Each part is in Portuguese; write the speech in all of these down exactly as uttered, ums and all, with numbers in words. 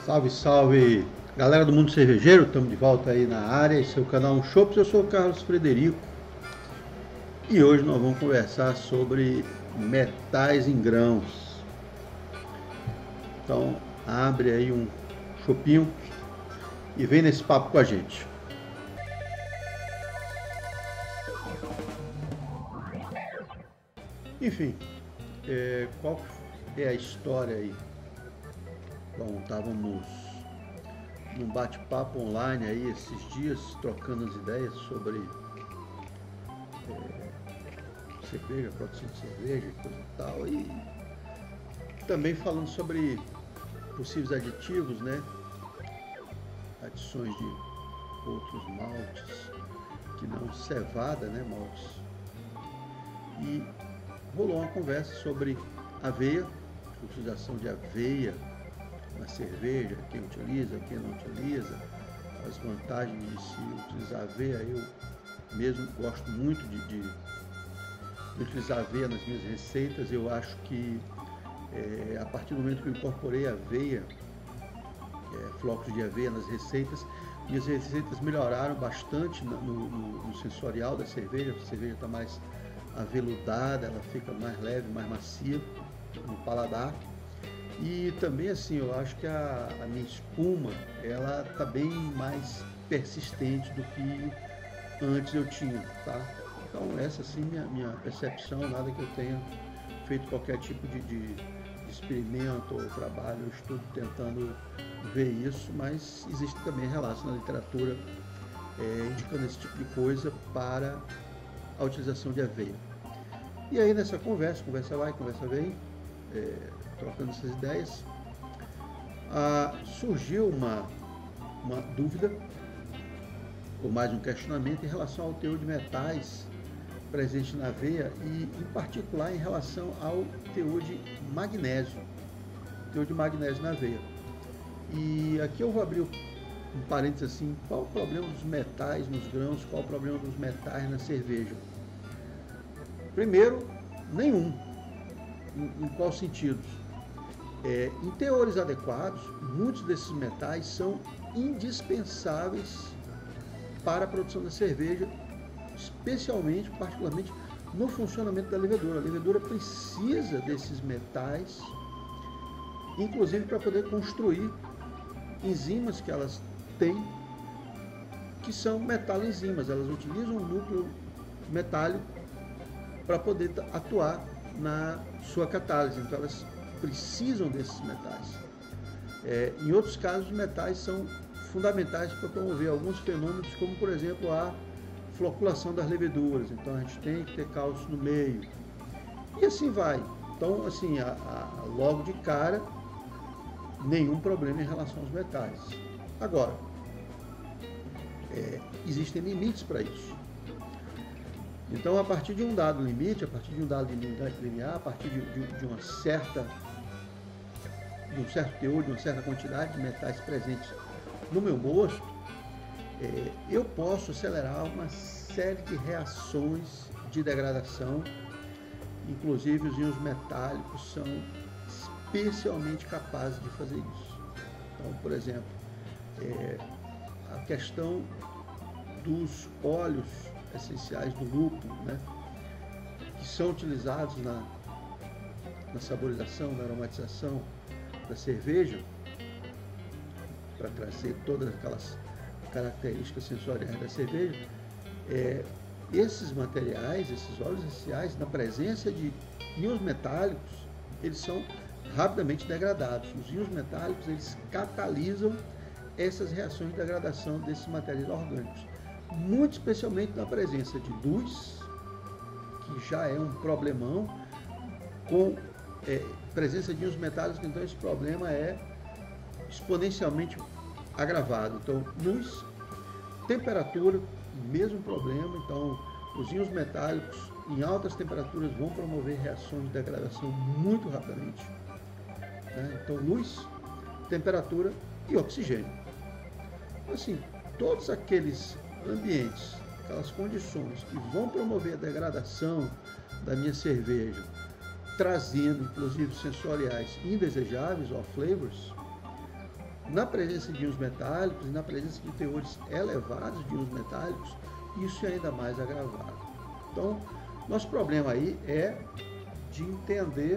Salve, salve, galera do mundo cervejeiro, estamos de volta aí na área, esse é o canal Um Chopps, eu sou o Carlos Frederico e hoje nós vamos conversar sobre metais em grãos. Então abre aí um chopinho e vem nesse papo com a gente. Enfim, é, qual é a história aí? Bom, estávamos num bate-papo online aí esses dias, trocando as ideias sobre é, cerveja, produção de cerveja e coisa e tal, e também falando sobre possíveis aditivos, né? Adições de outros maltes, que não cevada, né? Maltes. E rolou uma conversa sobre aveia, utilização de aveia na cerveja, quem utiliza, quem não utiliza, as vantagens de se utilizar aveia. Eu mesmo gosto muito de, de, de utilizar aveia nas minhas receitas. Eu acho que é, a partir do momento que eu incorporei aveia, é, flocos de aveia nas receitas, minhas receitas melhoraram bastante no, no, no sensorial da cerveja. A cerveja está mais aveludada, ela fica mais leve, mais macia no paladar. E também assim, eu acho que a, a minha espuma, ela tá bem mais persistente do que antes eu tinha, tá? Então essa assim minha, minha percepção, nada que eu tenha feito qualquer tipo de, de, de experimento ou trabalho, eu estou tentando ver isso, mas existe também relatos na literatura é, indicando esse tipo de coisa para a utilização de aveia. E aí nessa conversa, conversa vai, conversa vem, é, trocando essas ideias, ah, surgiu uma, uma dúvida, ou mais um questionamento em relação ao teor de metais presente na aveia e, em particular, em relação ao teor de magnésio, teor de magnésio na aveia. E aqui eu vou abrir um parênteses assim, qual o problema dos metais nos grãos, qual o problema dos metais na cerveja? Primeiro, nenhum. Em, em qual sentido? É, em teores adequados, muitos desses metais são indispensáveis para a produção da cerveja, especialmente, particularmente, no funcionamento da levedura. A levedura precisa desses metais, inclusive para poder construir enzimas que elas têm, que são metaloenzimas. Elas utilizam o núcleo metálico para poder atuar na sua catálise. Então elas precisam desses metais. É, em outros casos, os metais são fundamentais para promover alguns fenômenos, como por exemplo a floculação das leveduras. Então a gente tem que ter cálcio no meio. E assim vai. Então, assim, a, a, logo de cara, nenhum problema em relação aos metais. Agora, é, existem limites para isso. Então, a partir de um dado limite, a partir de um dado limiar, a partir de, de, de uma certa, de um certo teor, de uma certa quantidade de metais presentes no meu mosto, é, eu posso acelerar uma série de reações de degradação. Inclusive, os íons metálicos são especialmente capazes de fazer isso. Então, por exemplo, é, a questão dos óleos essenciais do lúpulo, né, que são utilizados na, na saborização, na aromatização da cerveja, para trazer todas aquelas características sensoriais da cerveja. É, esses materiais, esses óleos essenciais, na presença de íons metálicos, eles são rapidamente degradados. Os íons metálicos, eles catalisam essas reações de degradação desses materiais orgânicos, muito especialmente na presença de luz, que já é um problemão, com é, presença de íons metálicos. Então esse problema é exponencialmente agravado. Então, luz, temperatura, mesmo problema. Então, os íons metálicos em altas temperaturas vão promover reações de degradação muito rapidamente, né? Então, luz, temperatura e oxigênio. Assim, todos aqueles ambientes, aquelas condições que vão promover a degradação da minha cerveja, trazendo inclusive sensoriais indesejáveis, off flavors, na presença de íons metálicos e na presença de teores elevados de íons metálicos, isso é ainda mais agravado. Então, nosso problema aí é de entender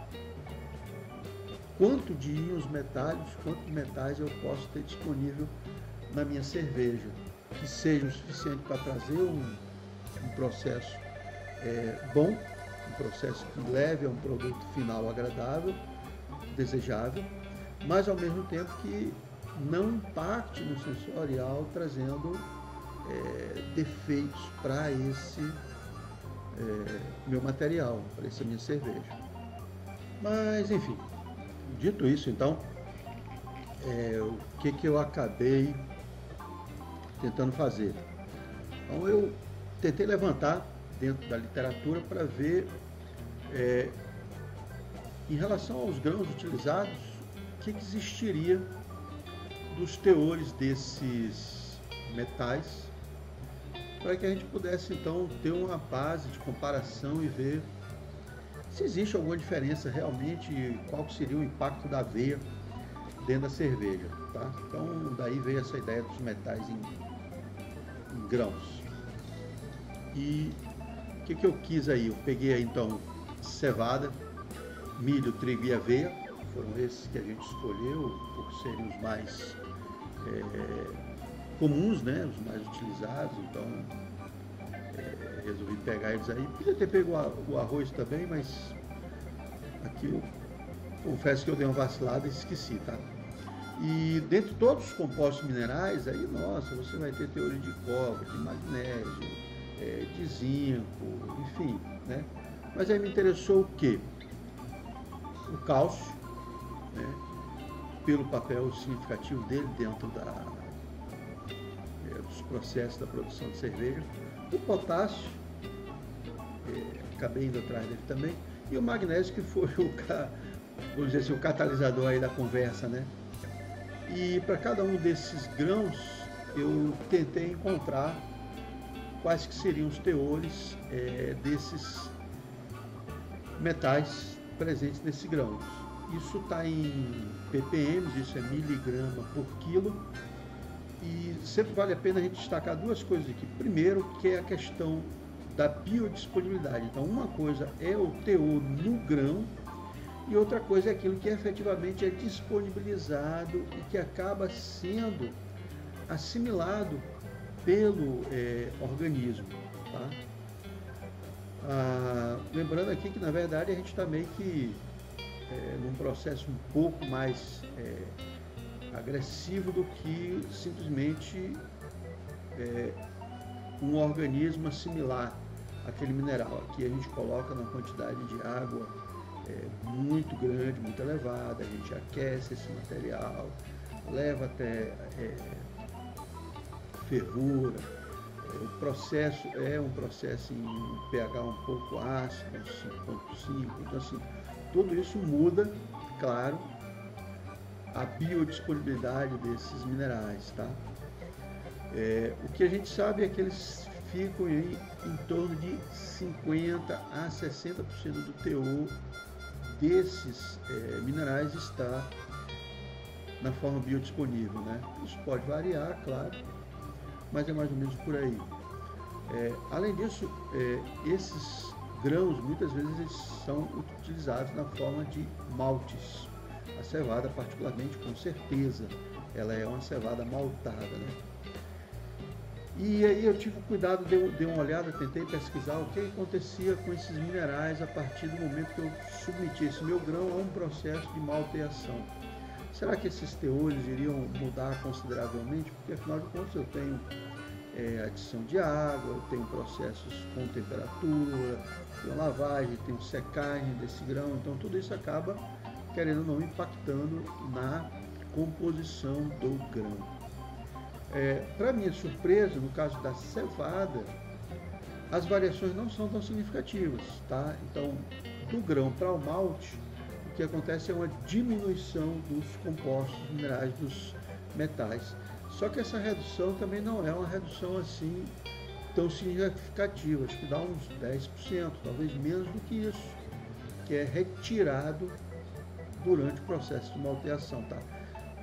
quanto de íons metálicos, quanto de metais eu posso ter disponível na minha cerveja, que seja o suficiente para trazer um, um processo é, bom, um processo que leve a um produto final agradável, desejável, mas ao mesmo tempo que não impacte no sensorial, trazendo é, defeitos para esse é, meu material, para essa minha cerveja. Mas enfim, dito isso, então, é, o que, que eu acabei tentando fazer? Então eu tentei levantar dentro da literatura para ver é, em relação aos grãos utilizados, o que, que existiria dos teores desses metais, para que a gente pudesse então ter uma base de comparação e ver se existe alguma diferença realmente e qual seria o impacto da aveia dentro da cerveja, tá? Então daí veio essa ideia dos metais em, em grãos. E o que, que eu quis aí? Eu peguei aí, então cevada, milho, trigo e aveia, foram esses que a gente escolheu por serem os mais é, comuns, né? Os mais utilizados, então é, resolvi pegar eles aí. Podia ter pego o arroz também, mas aqui eu confesso que eu dei uma vacilada e esqueci, tá? E dentre todos os compostos minerais, aí, nossa, você vai ter teores de cobre, de magnésio, é, de zinco, enfim, né? Mas aí me interessou o quê? O cálcio, né? Pelo papel significativo dele dentro da, é, dos processos da produção de cerveja. O potássio, é, acabei indo atrás dele também, e o magnésio, que foi o, vamos dizer assim, o catalisador aí da conversa, né? E para cada um desses grãos, eu tentei encontrar quais que seriam os teores é, desses metais presentes nesse grão. Isso está em ppm, isso é miligrama por quilo, e sempre vale a pena a gente destacar duas coisas aqui. Primeiro, que é a questão da biodisponibilidade. Então, uma coisa é o teor no grão, e outra coisa é aquilo que efetivamente é disponibilizado e que acaba sendo assimilado pelo é, organismo, tá? Ah, lembrando aqui que, na verdade, a gente está meio que é, num processo um pouco mais é, agressivo do que simplesmente é, um organismo assimilar aquele mineral. Aqui a gente coloca uma quantidade de água é, muito grande, muito elevada, a gente aquece esse material, leva até é, fervura. O processo é um processo em pH um pouco ácido, cinco ponto cinco, então assim, tudo isso muda, claro, a biodisponibilidade desses minerais, tá? É, o que a gente sabe é que eles ficam aí em torno de cinquenta a sessenta por cento do teor desses é, minerais está na forma biodisponível, né? Isso pode variar, claro, mas é mais ou menos por aí. É, além disso, é, esses grãos muitas vezes eles são utilizados na forma de maltes. A cevada, particularmente, com certeza, ela é uma cevada maltada, né? E aí eu tive cuidado, dei, dei uma olhada, tentei pesquisar o que acontecia com esses minerais a partir do momento que eu submeti esse meu grão a um processo de malteação. Será que esses teores iriam mudar consideravelmente? Porque, afinal de contas, eu tenho é, adição de água, eu tenho processos com temperatura, tenho lavagem, tenho secagem desse grão, então tudo isso acaba, querendo ou não, impactando na composição do grão. É, para minha surpresa, no caso da cevada, as variações não são tão significativas, tá? Então, do grão para o malte, o que acontece é uma diminuição dos compostos minerais, dos metais. Só que essa redução também não é uma redução assim tão significativa, acho que dá uns dez por cento, talvez menos do que isso, que é retirado durante o processo de malteação, tá?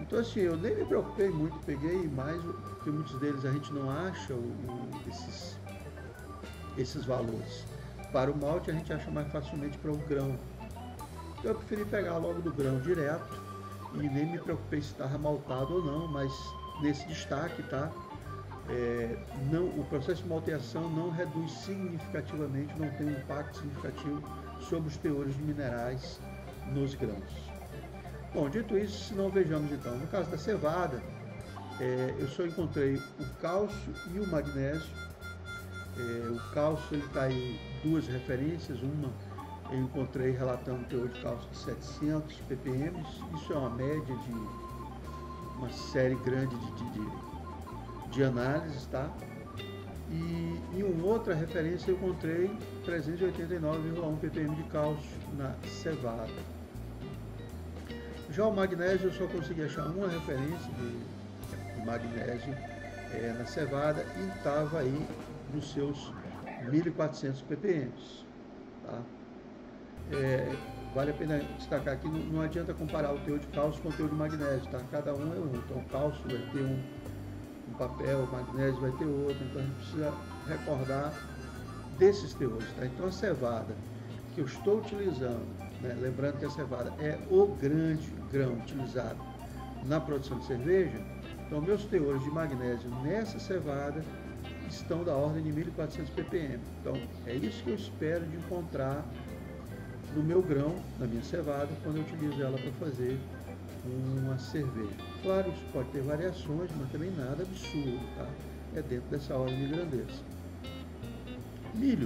Então assim, eu nem me preocupei muito, peguei mais, porque muitos deles a gente não acha o, o, esses, esses valores. Para o malte a gente acha mais facilmente para o grão. Então eu preferi pegar logo do grão direto e nem me preocupei se estava maltado ou não, mas nesse destaque, tá? É, não, o processo de malteação não reduz significativamente, não tem um impacto significativo sobre os teores de minerais nos grãos. Bom, dito isso, se não vejamos então, no caso da cevada, é, eu só encontrei o cálcio e o magnésio. É, o cálcio está aí duas referências, uma eu encontrei relatando teor de cálcio de setecentos ppm, isso é uma média de uma série grande de, de, de, de análises, tá? E em uma outra referência eu encontrei trezentos e oitenta e nove vírgula um ppm de cálcio na cevada. Já o magnésio eu só consegui achar uma referência de, de magnésio é, na cevada e estava aí nos seus mil e quatrocentos ppm. Tá? É, vale a pena destacar que não, não adianta comparar o teor de cálcio com o teor de magnésio, tá? Cada um é um. Então o cálcio vai ter um, um papel, o magnésio vai ter outro, então a gente precisa recordar desses teores. Tá? Então a cevada que eu estou utilizando, né? Lembrando que a cevada é o grande grão utilizado na produção de cerveja, então meus teores de magnésio nessa cevada estão da ordem de mil e quatrocentos ppm. Então é isso que eu espero de encontrar no meu grão, na minha cevada, quando eu utilizo ela para fazer uma cerveja. Claro, isso pode ter variações, mas também nada absurdo, tá? É dentro dessa ordem de grandeza. Milho.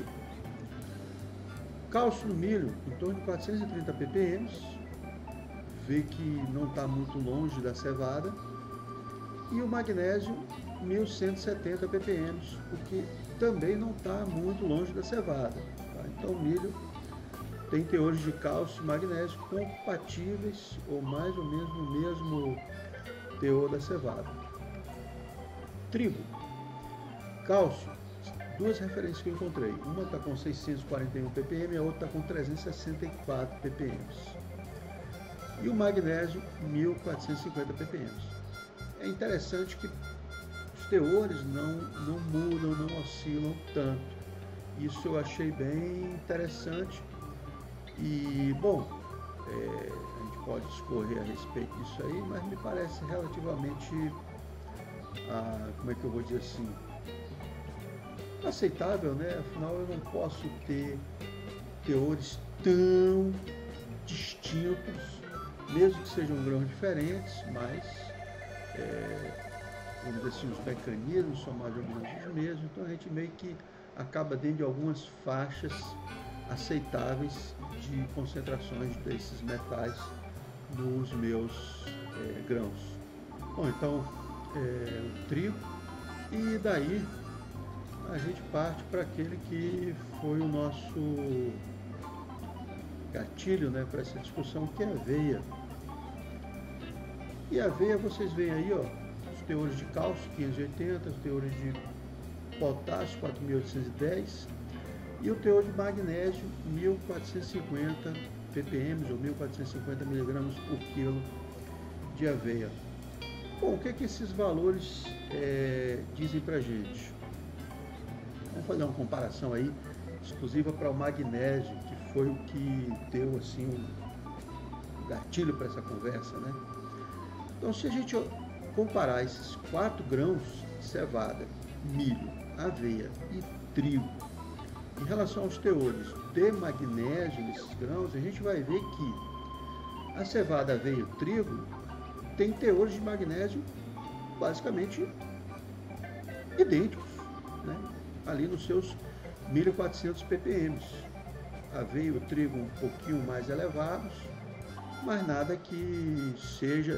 Cálcio no milho, em torno de quatrocentos e trinta ppm, vê que não está muito longe da cevada, e o magnésio, mil cento e setenta ppm, o que também não está muito longe da cevada. Tá? Então o milho tem teores de cálcio e magnésio compatíveis ou mais ou menos no mesmo teor da cevada. Trigo. Cálcio, duas referências que eu encontrei. Uma está com seiscentos e quarenta e um ppm e a outra está com trezentos e sessenta e quatro ppm. E o magnésio, mil quatrocentos e cinquenta ppm. É interessante que os teores não, não mudam, não oscilam tanto. Isso eu achei bem interessante. E, bom, é, a gente pode discorrer a respeito disso aí, mas me parece relativamente, ah, como é que eu vou dizer assim, aceitável, né? Afinal, eu não posso ter teores tão distintos, mesmo que sejam grãos diferentes, mas, é, vamos dizer assim, os mecanismos são mais ou menos os mesmos, então a gente meio que acaba dentro de algumas faixas aceitáveis de concentrações desses metais nos meus é, grãos. Bom, então é, o trigo, e daí a gente parte para aquele que foi o nosso gatilho, né, para essa discussão, que é a aveia. E a aveia, vocês veem aí, ó, os teores de cálcio quinhentos e oitenta, os teores de potássio quatro mil oitocentos e dez e o teor de magnésio mil quatrocentos e cinquenta ppm ou mil quatrocentos e cinquenta miligramas por quilo de aveia. Bom, o que é que esses valores é, dizem para a gente? Vamos fazer uma comparação aí exclusiva para o magnésio, que foi o que deu assim um gatilho para essa conversa, né? Então, se a gente comparar esses quatro grãos, cevada, milho, aveia e trigo, em relação aos teores de magnésio nesses grãos, a gente vai ver que a cevada, aveia e o trigo tem teores de magnésio basicamente idênticos, né? Ali nos seus mil e quatrocentos ppm. A aveia e o trigo um pouquinho mais elevados, mas nada que seja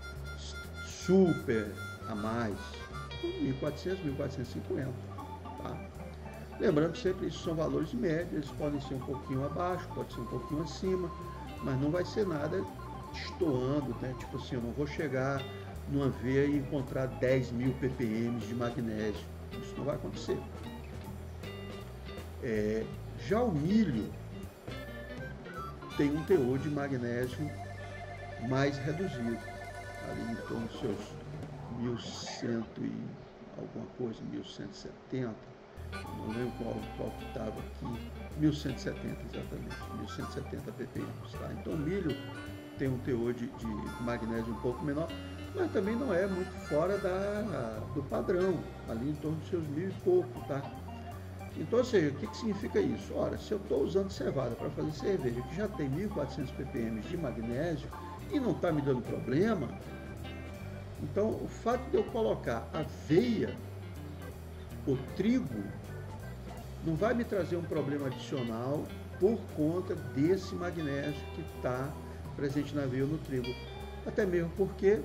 super a mais, mil e quatrocentos, mil quatrocentos e cinquenta, tá? Lembrando que sempre isso são valores médios, eles podem ser um pouquinho abaixo, pode ser um pouquinho acima, mas não vai ser nada destoando, né? Tipo assim, eu não vou chegar numa veia e encontrar dez mil ppm de magnésio, isso não vai acontecer. É, já o milho tem um teor de magnésio mais reduzido. ali em torno dos seus mil e cem e alguma coisa, mil cento e setenta, não lembro qual, qual que estava aqui, mil cento e setenta exatamente, mil cento e setenta ppm, tá? Então o milho tem um teor de, de magnésio um pouco menor, mas também não é muito fora da, do padrão, ali em torno dos seus mil e pouco, tá? Então, ou seja, o que, que significa isso? Ora, se eu estou usando cevada para fazer cerveja que já tem mil e quatrocentos ppm de magnésio e não está me dando problema, então o fato de eu colocar aveia ou trigo não vai me trazer um problema adicional por conta desse magnésio que está presente na aveia ou no trigo. Até mesmo porque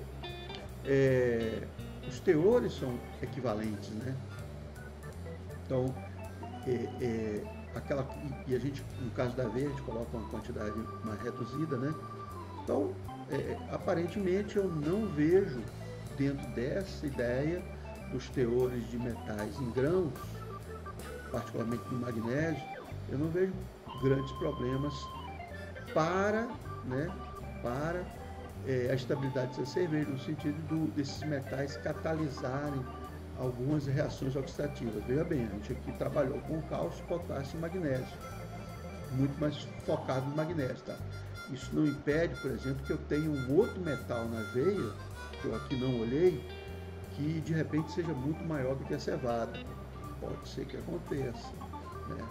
é, os teores são equivalentes, né? Então, É, é, aquela, e a gente, no caso da aveia, a gente coloca uma quantidade mais reduzida, né? Então, é, aparentemente eu não vejo, dentro dessa ideia dos teores de metais em grãos, particularmente no magnésio, eu não vejo grandes problemas para, né, para é, a estabilidade dessa cerveja, no sentido do, desses metais catalisarem algumas reações oxidativas. Veja bem, a gente aqui trabalhou com cálcio, potássio e magnésio, muito mais focado no magnésio, tá? Isso não impede, por exemplo, que eu tenha um outro metal na veia, que eu aqui não olhei, que de repente seja muito maior do que a cevada. Pode ser que aconteça, né?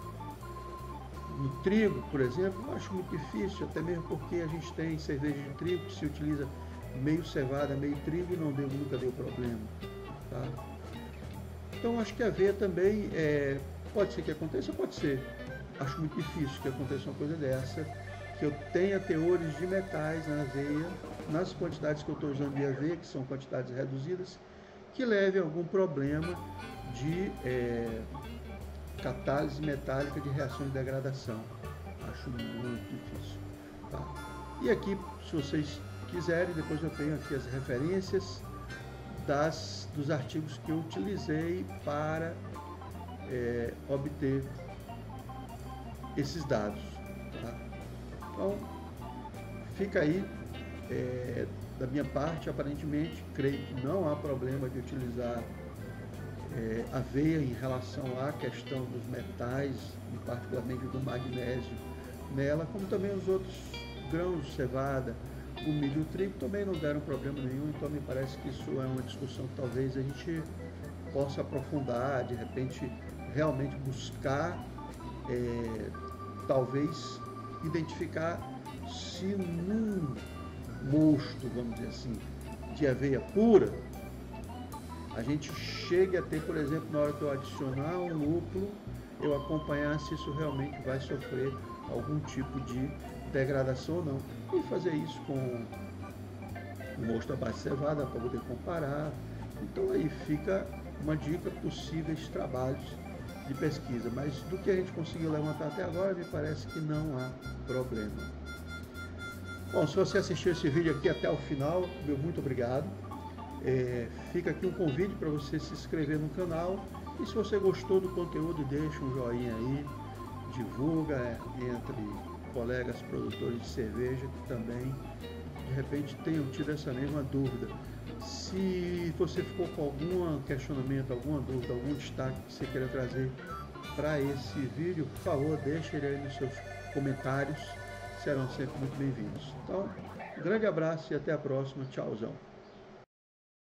No trigo, por exemplo, eu acho muito difícil, até mesmo porque a gente tem cerveja de trigo que se utiliza meio cevada, meio trigo e não deu, nunca deu problema, tá? Então, acho que a aveia também, é, pode ser que aconteça, pode ser. Acho muito difícil que aconteça uma coisa dessa, que eu tenha teores de metais na aveia, nas quantidades que eu estou usando de aveia, que são quantidades reduzidas, que leve a algum problema de é, catálise metálica de reação de degradação. Acho muito difícil. Tá? E aqui, se vocês quiserem, depois eu tenho aqui as referências Das, dos artigos que eu utilizei para é, obter esses dados. Tá? Então, fica aí, é, da minha parte, aparentemente, creio que não há problema de utilizar é, aveia em relação à questão dos metais, e particularmente do magnésio nela, como também os outros grãos de cevada, o milho e o trigo também não deram problema nenhum, então me parece que isso é uma discussão que talvez a gente possa aprofundar, de repente realmente buscar, é, talvez identificar se num mosto, vamos dizer assim, de aveia pura, a gente chega a ter, por exemplo, na hora que eu adicionar um lúpulo, eu acompanhar se isso realmente vai sofrer algum tipo de degradação ou não. E fazer isso com o mosto à base de cevada para poder comparar. Então aí fica uma dica, possíveis trabalhos de pesquisa. Mas do que a gente conseguiu levantar até agora, me parece que não há problema. Bom, se você assistiu esse vídeo aqui até o final, meu muito obrigado. É, fica aqui um convite para você se inscrever no canal. E se você gostou do conteúdo, deixa um joinha aí, divulga é, entre colegas produtores de cerveja que também, de repente, tenham tido essa mesma dúvida. Se você ficou com algum questionamento, alguma dúvida, algum destaque que você queira trazer para esse vídeo, por favor, deixe ele aí nos seus comentários, serão sempre muito bem-vindos. Então, um grande abraço e até a próxima. Tchauzão.